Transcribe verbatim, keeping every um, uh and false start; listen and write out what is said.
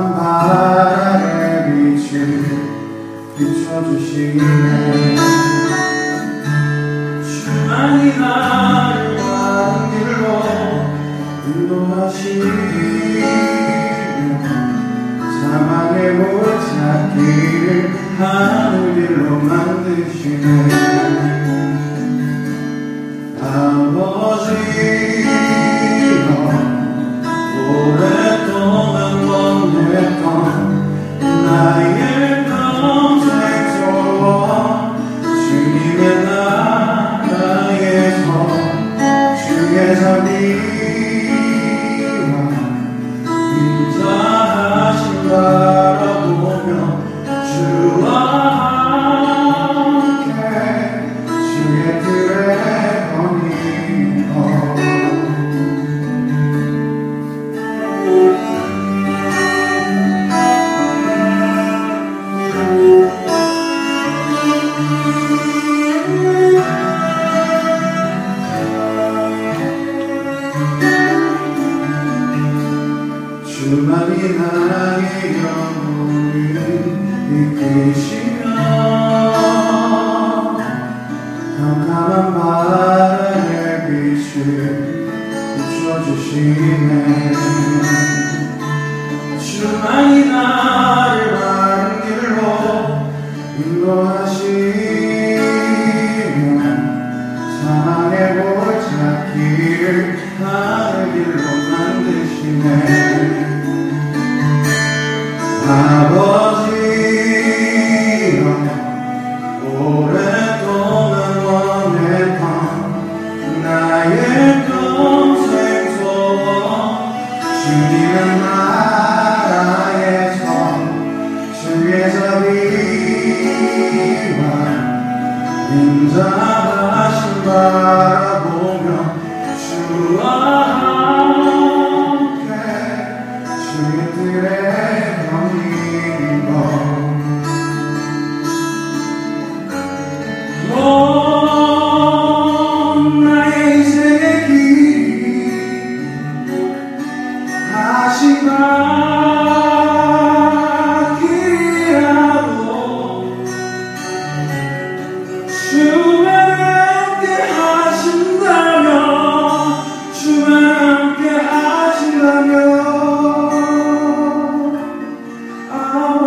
캄캄한 바람의 빛을 비춰주시네. 주만이 나를 바른 길로 인도하시며 사망의 골짜기를 하늘길로 만드시네. 아버지 오랫동안 원했던 나의 평생 소원 주님의 나라에서 주께서 네와 인자하신 바라보며 주와 함께 주의 들에 거니고 주만이 나의 영혼을 이끄시며 캄캄한 바람의 빛을 비춰주시네. 주만이 나를 바른 길로 인도하시며 사망의 골짜기를 하늘길로 만드시네. 아버지여 오랫동안 원했던 나의 평생 소원 주님의 나라에서 주께서 네와 인자하신 바라보며 주와 함께 주의 들에 나의 인생의 길 마지막 길이라도 주만 함께 하신다면 주만 함께 하신다면 아버지